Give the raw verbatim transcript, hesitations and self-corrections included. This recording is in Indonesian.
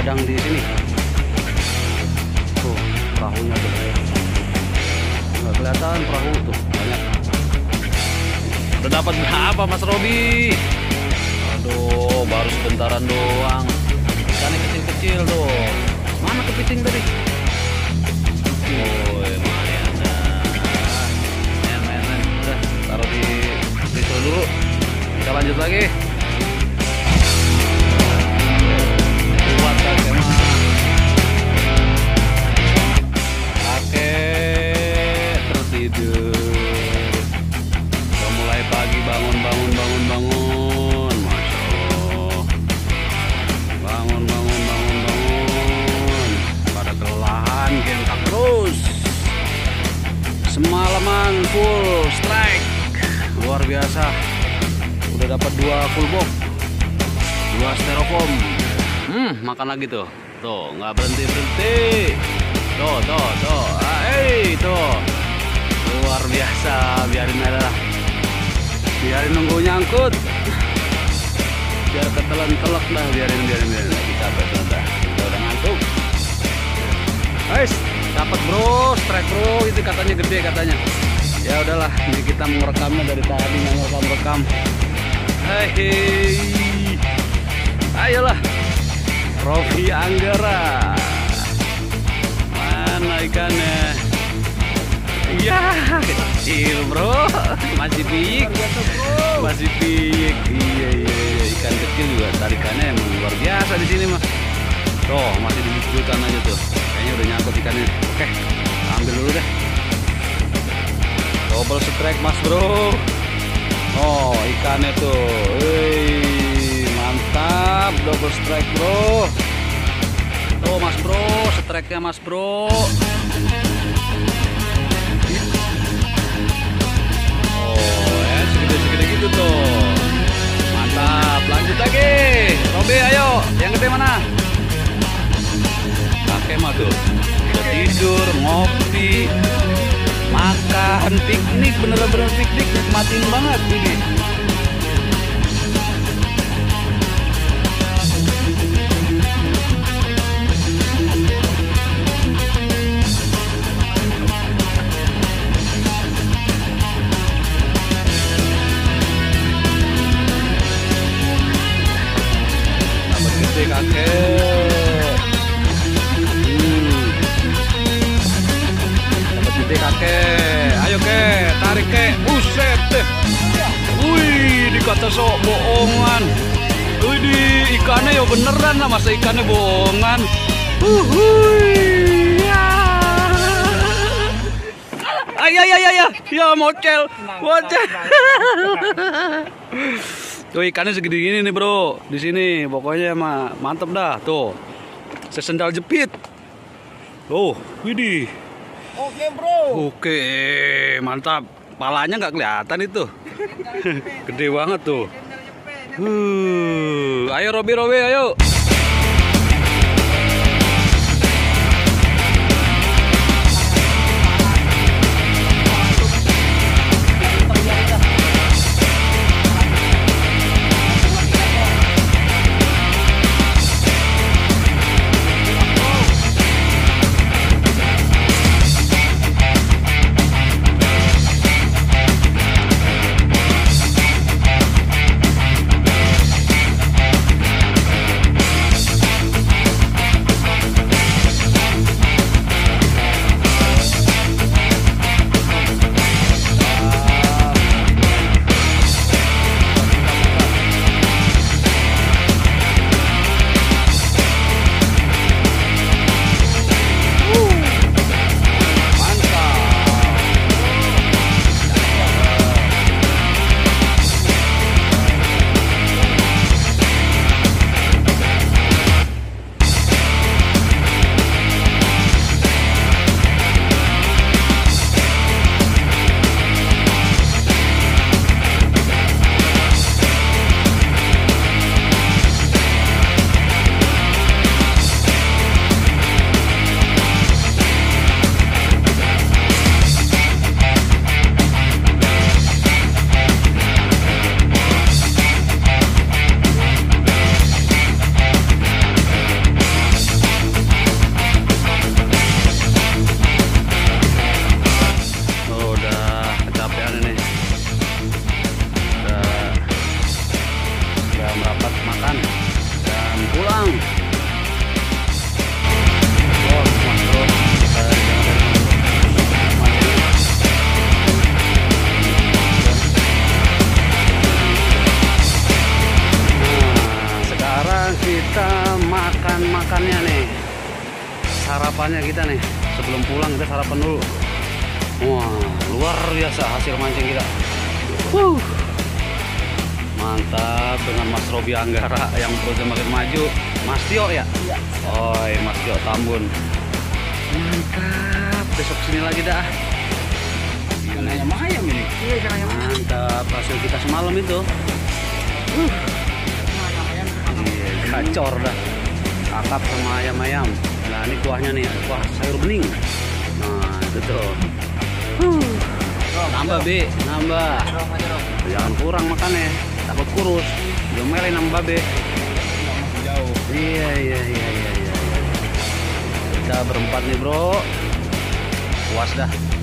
begadang di sini. Tuh perahunya tuh, nggak kelihatan perahu tuh banyak. Udah dapat berapa Mas Robi? Aduh, baru sebentaran doang. Ikannya kecil-kecil tuh. Mana kepiting tadi? Oh, lumayan dah. Men, men, men. Udah, taruh di pisau dulu. Kita lanjut lagi. Kuat kakek mah. Kakek tertidur. Udah mulai pagi, bangun, bangun, bangun, bangun. Masya Allah. Bangun, bangun, bangun, bangun. Pada kelelahan, gentak terus. Semalaman full strike. Luar biasa. Udah dapat dua full box, dua styrofoam. Hmm, makan lagi tuh. Tuh, nggak berhenti berhenti. Tuh, tuh, tuh. Ah, hey, tuh. Luar biasa. Biarin aja lah. Biarin nunggu nyangkut. Biar ketelan telak dah. Biarin, biarin, biarin. Lagi capek udah. Udah, udah ngantuk. Guys, dapat bro, strike bro. Itu katanya gede katanya. Ya udahlah, ini kita merekamnya dari tadi, merekam-rekam. Hei, ayolah, Robi Anggara. Mana ikannya? Ya, kecil bro, masih piyik, masih piyik. Iya, iya, iya, ikan kecil juga tarikannya emang luar biasa di sini mah. Tuh, masih dibutuhkan aja tuh. Kayaknya udah nyangkut ikannya. Oke, ambil dulu deh. Double strike mas bro. Oh ikannya tuh, wih, mantap, double strike bro. Tuh mas bro, strike-nya mas bro. Oh ya segede-segede gitu tuh. Mantap, lanjut lagi. Robi ayo, yang gede mana? Kakek mah tuh, udah tidur, ngopi, makan, piknik, bener-bener piknik, nikmatin banget ini. Dapat gede kakek. Hmm. Dapat gede kakek. Ayo ke, tarik ke, buset deh. Wih, dikata sok bohongan. Wih, di ikannya ya beneran lah, masa ikannya bohongan. Wuhui, ya. Ayah, ya, ya, ya, ya, mocel, mocel. Tuh ikannya segede gini nih bro, di sini pokoknya mah mantep dah tuh. Sesendal jepit. Oh, widih. Oke bro. Oke, mantap. Palanya nggak kelihatan itu. Gede banget tuh. Uh, ayo Robi, Robi, ayo. sarapannya nih. Sarapannya kita nih. Sebelum pulang kita sarapan dulu. Wah, luar biasa hasil mancing kita. Wuh. Mantap dengan Mas Robi Anggara yang perutnya makin maju. Mas Tio ya? Iya. Oh, Mas Tio Tambun. Mantap. Besok sini lagi dah. Ikan ayam-ayam ini. Iya, ikan ayam. Mantap hasil kita semalam itu. Uh. Iya, gacor dah. Kakap sama ayam-ayam. Nah, ini kuahnya nih, kuah sayur bening. Nah, itu tuh. Uh. Nambah, Be, nambah. Jangan kurang makannya, takut kurus. Jomelin nambah, Be. Jauh. Iya, iya, iya, iya, iya. Kita berempat nih, Bro. Puas dah.